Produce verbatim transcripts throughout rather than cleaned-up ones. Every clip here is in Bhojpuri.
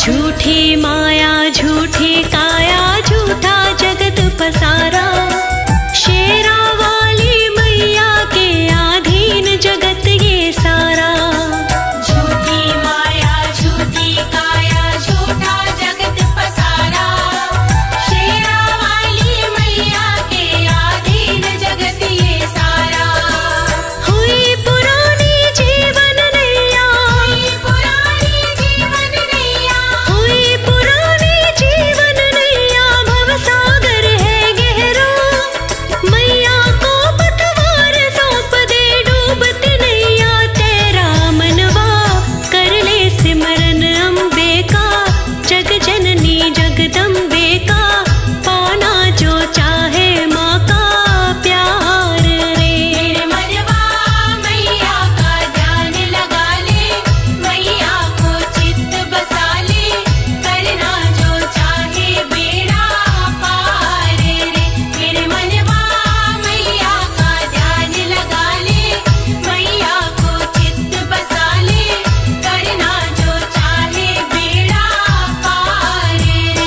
झूठी माया झूठी काया झूठा जगत पसारा, शेरा वाली मैया के अधीन जगत ये सारा। झूठी माया झूठी काया झूठा जगत पसारा, शेरा वाली मैया के अधीन जगत ये सारा। हुई पुरानी जीवन नैया, हुई पुरानी जीवन नैया, हुई पुरानी जीवन नैया, भवसागर है गहरा। मैया को पतवार सौंप दे डूबती नैया तेरा मनवा, कर ले सिमरन अम्बे का, जग जननी जगदम्बे का, पाना जो चाहे माँ का प्यार रे। मेरे मनवा मैया का ध्यान लगा ले, मैया को चित्त बसा ले, करना जो चाहे बेड़ा पार रे। मेरे मनवा मैया का ध्यान लगा ले, मैया को चित्त बसा ले, करना जो चाहे बेड़ा पार रे।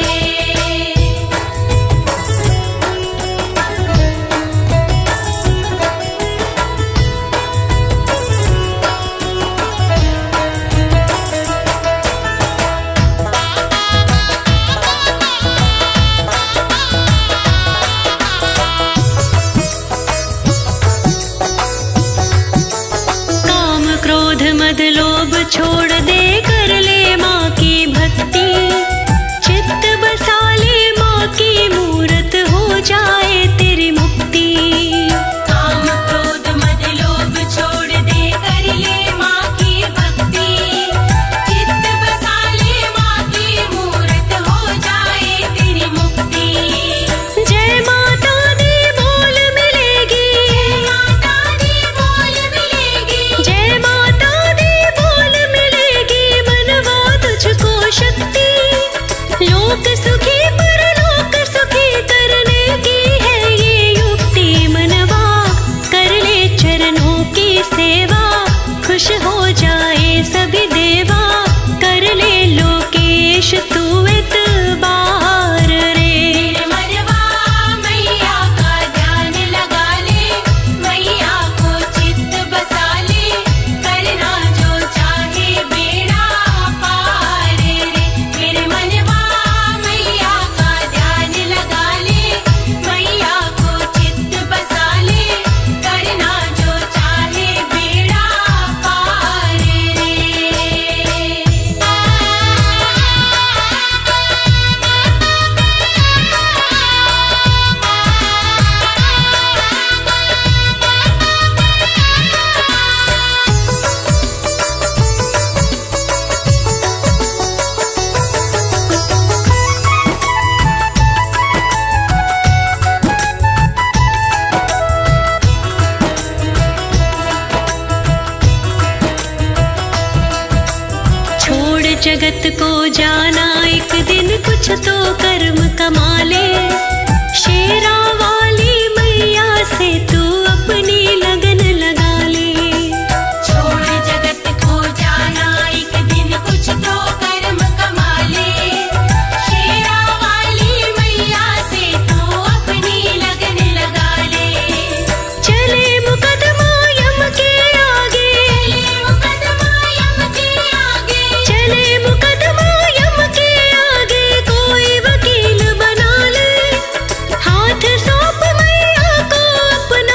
काम क्रोध मद लोभ छोड़ दे, कर ले माँ की भक्ति, चित्त बसा ले माँ की मूरत, हो जाए तेरी मुक्ति। काम क्रोध मद लोभ छोड़ दे, कर ले माँ की भक्ति, चित्त बसा ले माँ की मूरत, हो जाए तेरी मुक्ति। जय माता दी बोल मिलेगी, माता दी बोल मिलेगी, जय माता दी बोल मिलेगी, बनवा तुझको शक्ति। लोक सुखी परलोक सुखी करने की है ये युक्ति, मनवा कर ले चरणों की सेवा, खुश हो जाए सभी देवा, कर ले लोकेश तू इतबार रे। मेरे मनवा मैया का ध्यान लगा ले, मैया को चित्त बसा ले, करना जो चाहे बेड़ा पार रे। मेरे मनवा मैया का ध्यान लगा ले, मैया को चित्त बसा ले, करना जो चाहे बेड़ा पार रे। छोड़ जगत को जाना एक दिन, कुछ तो कर्म कमा ले, शेरा वाली मैया से तू अपनी लगन लगा ले। छोड़ जगत को जाना एक दिन, कुछ तो कर्म कमा ले, शेरा वाली मैया से तू अपनी लगन लगा ले। चले मुकदमा यम के आगे, चले मुकदमा यम के आगे, चले मुकदमा यम के आगे, कोई वकील बना ले, हाथ सौंप मैया को अपना,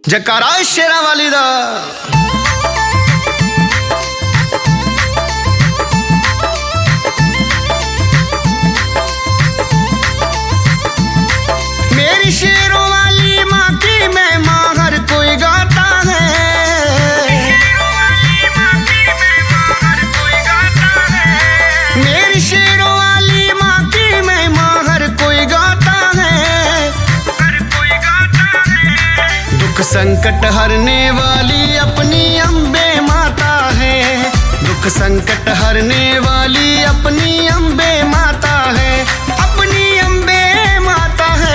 जकारा शेरा वाली दा। मेरी शेरों वाली माँ की महिमा हर कोई गाता है। मेरी शेरों वाली माँ की महिमा हर कोई गाता है। दुख संकट हरने वाली अपनी अम्बे माता है। दुख संकट हरने वाली अपनी अम्बे माता है। अपनी अम्बे माता है।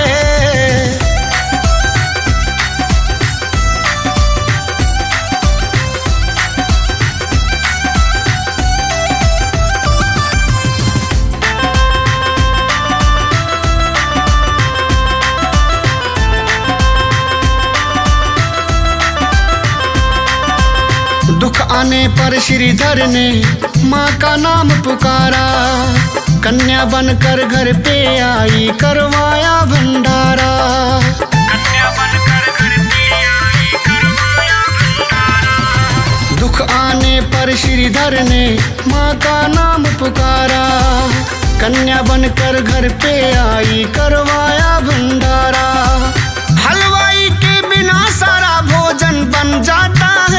दुख आने पर श्रीधर ने माँ का नाम पुकारा। कन्या बनकर घर पे आई करवाया भंडारा। कन्या बनकर घर पे आई करवाया भंडारा। दुख आने पर श्रीधर ने माँ का नाम पुकारा। कन्या बनकर घर पे आई करवाया भंडारा। हलवाई के बिना सारा भोजन बन जाता है।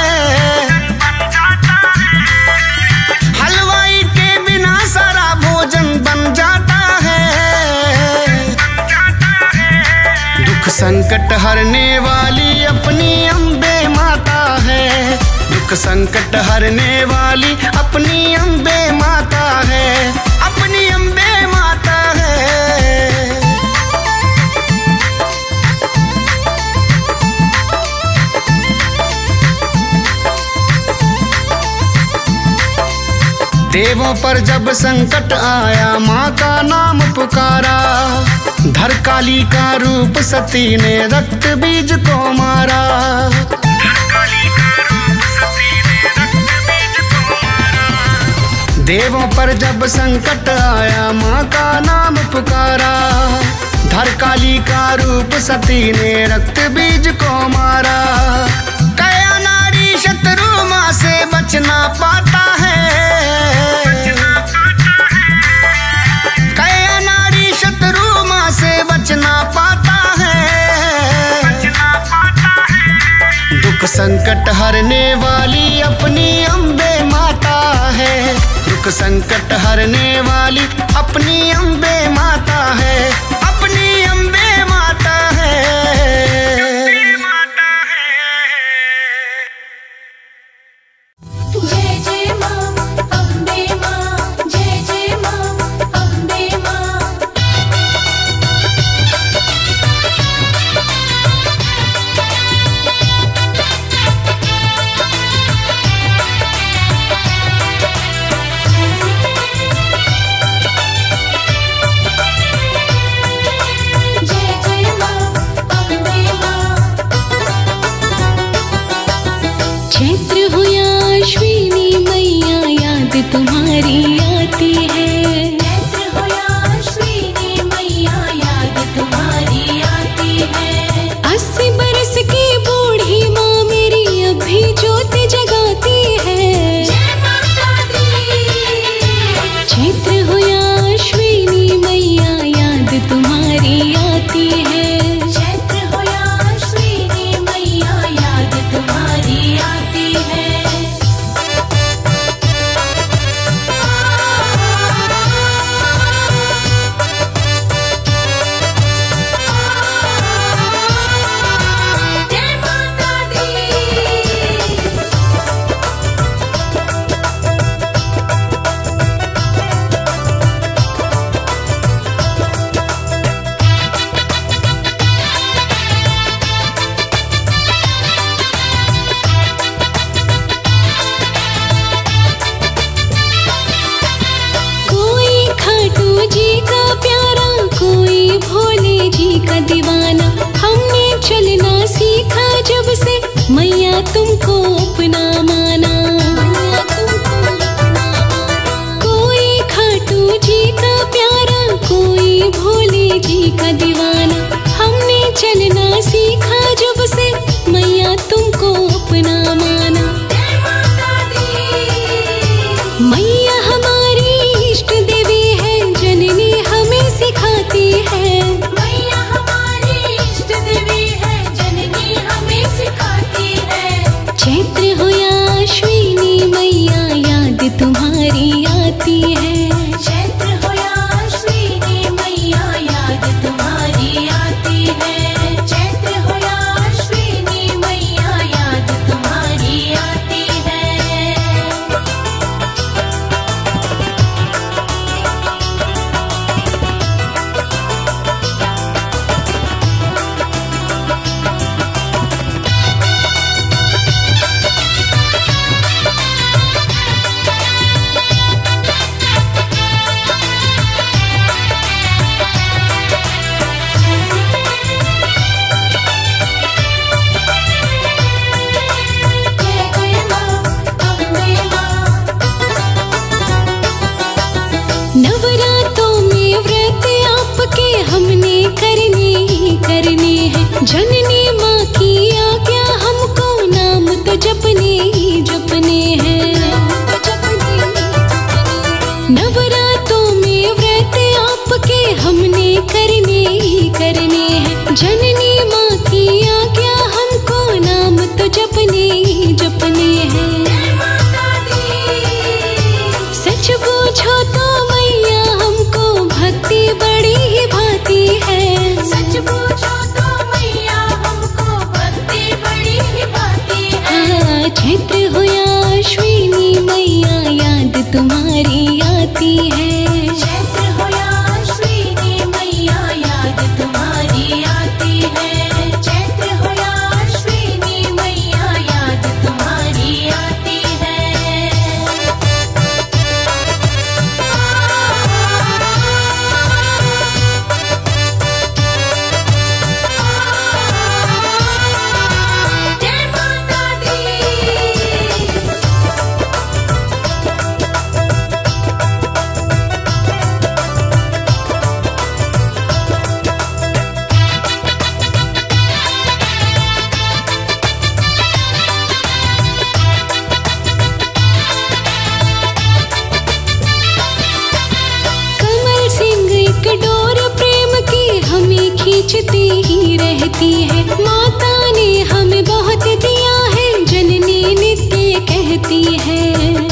हलवाई के बिना सारा भोजन बन जाता है। दुख संकट हरने वाली अपनी अम्बे माता है। दुख संकट हरने वाली अपनी अम्बे माता है। अपनी अम्बे माता है। देवों पर जब संकट आया माँ का नाम पुकारा। धर काली का रूप सती ने रक्त बीज को मारा। देवों पर जब संकट आया माँ का नाम पुकारा। धर काली का रूप सती ने रक्त बीज को मारा। कया नारी शत्रु माँ से बचना पाता है। कया नारी शत्रु माँ से बचना पाता है। दुख संकट हरने वाली अपनी अम्बे माता है। दुख संकट हरने वाली अपनी अम्बे माता है। अपनी अम्बे माता है। जय जय माँ अम्बे माँ, जय जय माँ अम्बे माँ। जय जय माँ अम्बे माँ। चैत्र हो या अश्विनी मैया याद तुम्हारी आती है। चैत्र हो या अश्विनी मैया याद तुम्हारी आती है। अस्सी बरस की बूढ़ी माँ मेरी अब भी ज्योत जगाती है। जय माता दी। चैत्र हो या अश्विनी मैया याद तुम्हारी आती है। चैत्र हो या अश्विनी मैया याद तुम्हारी आती है। जय माता दी। कोई खाटू जी का प्यारा, कोई भोले जी का दीवाना। हमने चलना सीखा जब से मैया तुमको अपना माना। कोई खाटू जी का प्यारा, कोई भोले जी का दीवाना। हमने चलना सीखा जब से चैत्र हो या अश्विनी मैया याद तुम्हारी आती है। चैत्र हो या अश्विनी मैया याद तुम्हारी आती है। चैत्र हो या अश्विनी मैया याद तुम्हारी आती है। जय माता दी। कमल सिंह एक डोर प्रेम की हमें खींचती ही रहती है। माता ने हमें बहुत दिया है, जननी नित्य कहती है।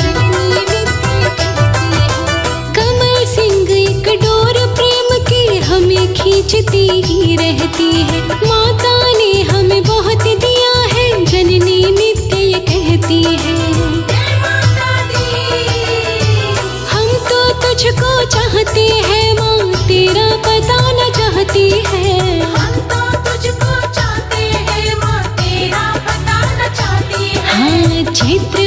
कमल सिंह एक डोर प्रेम की हमें खींचती ही रहती है। माता ने हमें बहुत दिया है, जननी नित्य कहती है। जय माता दी। हम तो तुझको चाहते हैं माँ, तेरा पता न चाहती है। हम तो तुझको चाहते हैं माँ, तेरा पता न चाहती है। हाँ चैत्र